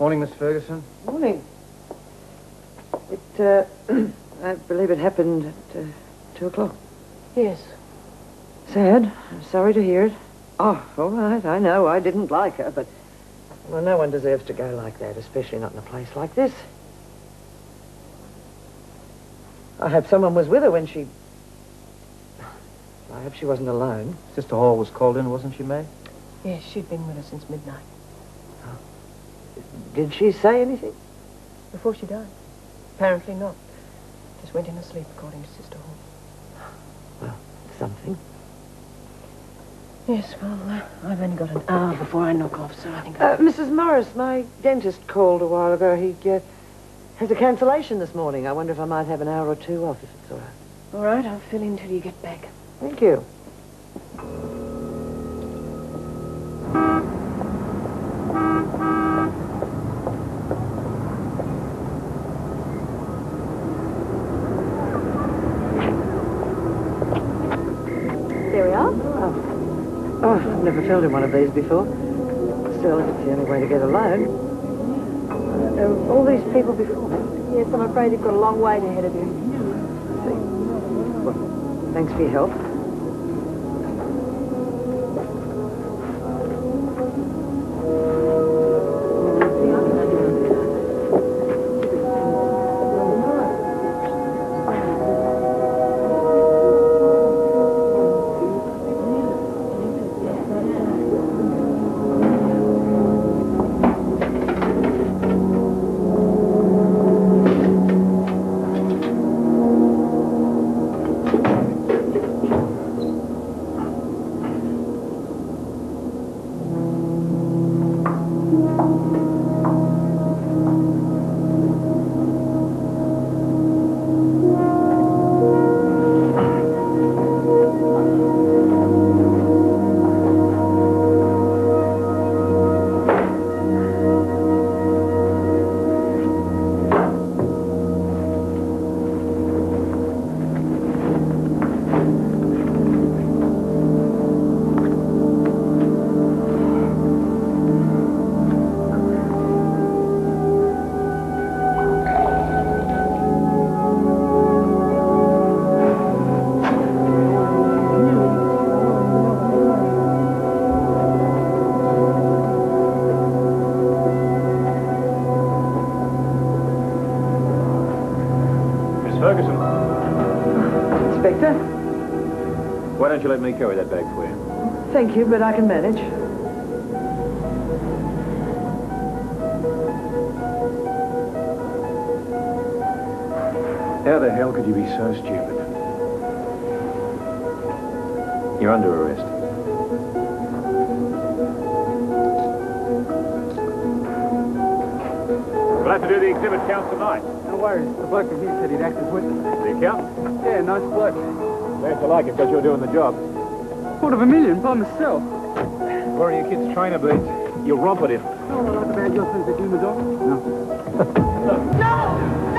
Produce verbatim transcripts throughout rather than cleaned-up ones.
Morning, Miss Ferguson. Morning. It, uh, I believe it happened at uh, two o'clock. Yes. Sad. I'm sorry to hear it. Oh, all right. I know I didn't like her, but... Well, no one deserves to go like that, especially not in a place like this. I hope someone was with her when she... I hope she wasn't alone. Sister Hall was called in, wasn't she, May? Yes, she'd been with us since midnight. Oh. Did she say anything? Before she died? Apparently not. Just went in asleep, according to Sister Hall. Well, something. Yes, well, uh, I've only got an hour before I knock off, so I think... Uh, Missus Morris, my dentist called a while ago. He uh, has a cancellation this morning. I wonder if I might have an hour or two off, if it's all right. All right, I'll fill in till you get back. Thank you. There we are. Oh. Oh, I've never filled in one of these before. Still, if it's the only way to get a loan. Uh, there were all these people before me. Yes, I'm afraid you've got a long wait ahead of you. Well, thanks for your help. Why don't you let me carry that bag for you? Thank you, but I can manage. How the hell could you be so stupid? You're under arrest. We'll have to do the exhibit count tonight. No worries. The bloke from here said he'd act as witness. The accountant? Yeah, nice bloke. Glad you like it because you're doing the job. Quarter of a million by myself. Where are your kids' trainer boots? You'll romp it in. Oh, well, like a bad your sense of humour, Doc? No. No!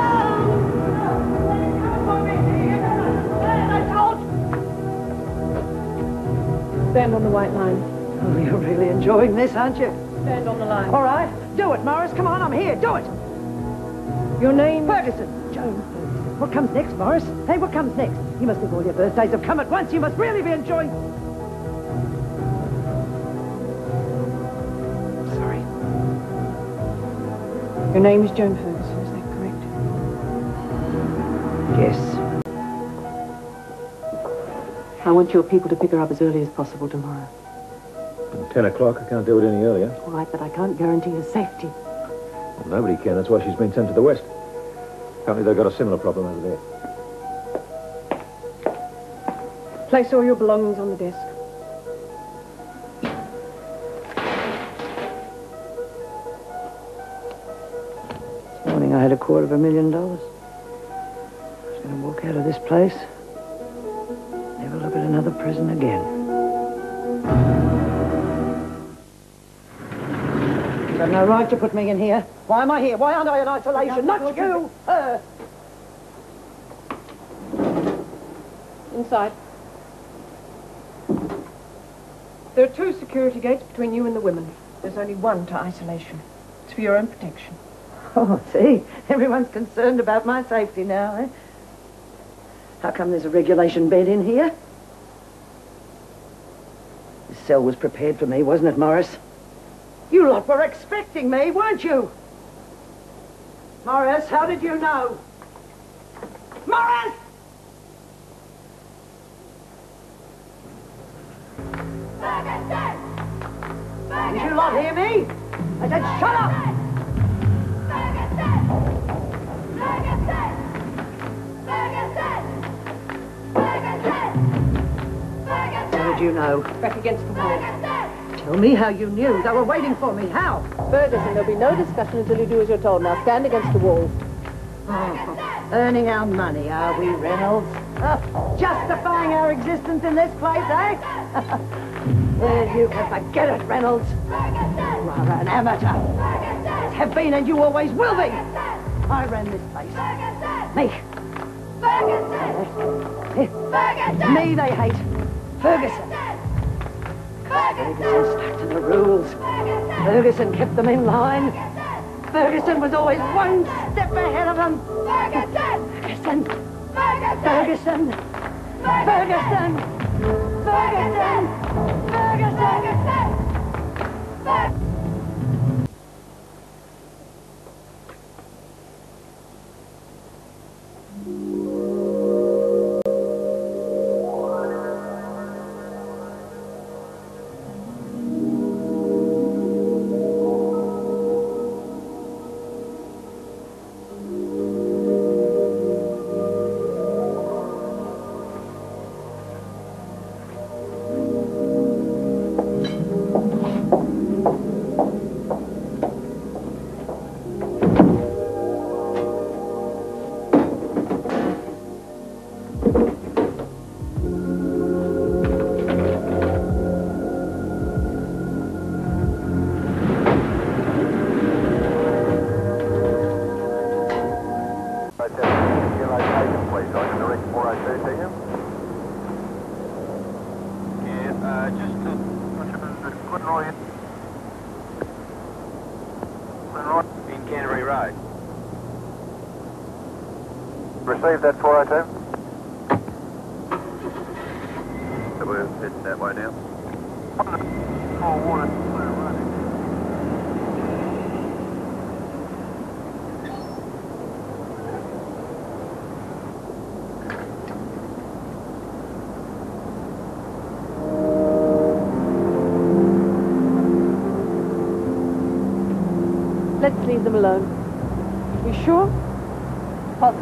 No! Stand on the white line. Oh, you're really enjoying this, aren't you? Stand on the line. All right. Do it, Morris. Come on, I'm here. Do it. Your name? Ferguson. Joan Ferguson. What comes next, Morris? Hey, what comes next? You must think all your birthdays have come at once. You must really be enjoying... Sorry. Your name is Joan Ferguson, is that correct? Yes. I want your people to pick her up as early as possible tomorrow. Ten o'clock. I can't do it any earlier. All right, but I can't guarantee her safety. Well, nobody can. That's why she's been sent to the west. Apparently they've got a similar problem over there. Place all your belongings on the desk. This morning I had a quarter of a million dollars. I was going to walk out of this place. Never look at another prison again. You have no right to put me in here. Why am I here? Why aren't I in isolation? Not you! Her! Inside. There are two security gates between you and the women. There's only one to isolation. It's for your own protection. Oh, see, everyone's concerned about my safety now, eh? How come there's a regulation bed in here? This cell was prepared for me, wasn't it, Morris? You lot were expecting me, weren't you? Morris, how did you know? Morris! Did you lot hear me? I said shut up! How did you know? Back against the wall. Tell me how you knew. They were waiting for me. How? Ferguson, there'll be no discussion until you do as you're told. Now stand against the wall. Oh, earning our money, are we, Reynolds? Uh, justifying our existence in this place, eh? Well, you can forget it, Reynolds. You are an amateur. Always have been and you always will be. I ran this place. Me. Ferguson! Me they hate. Ferguson. Ferguson stuck to the rules. Ferguson kept them in line. Ferguson was always one step ahead of them. Ferguson! Ferguson! Ferguson! Ferguson! Ferguson! Ferguson! Ferguson! Received that four oh two. So we're heading that way now. More water. Let's leave them alone. You sure? Positive.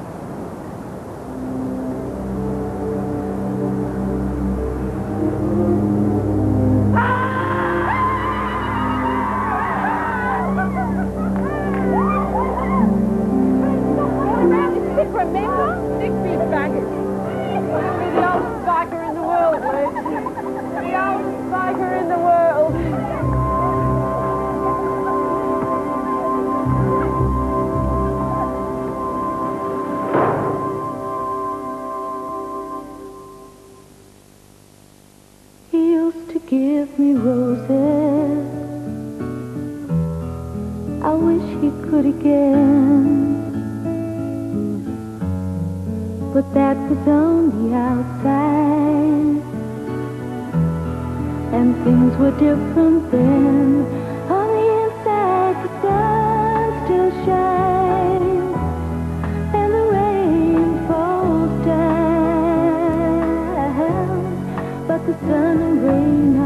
Give me roses, I wish he could again, but that was on the outside, and things were different then. On the inside the sun still shines, and the rain falls down, but the sun and rain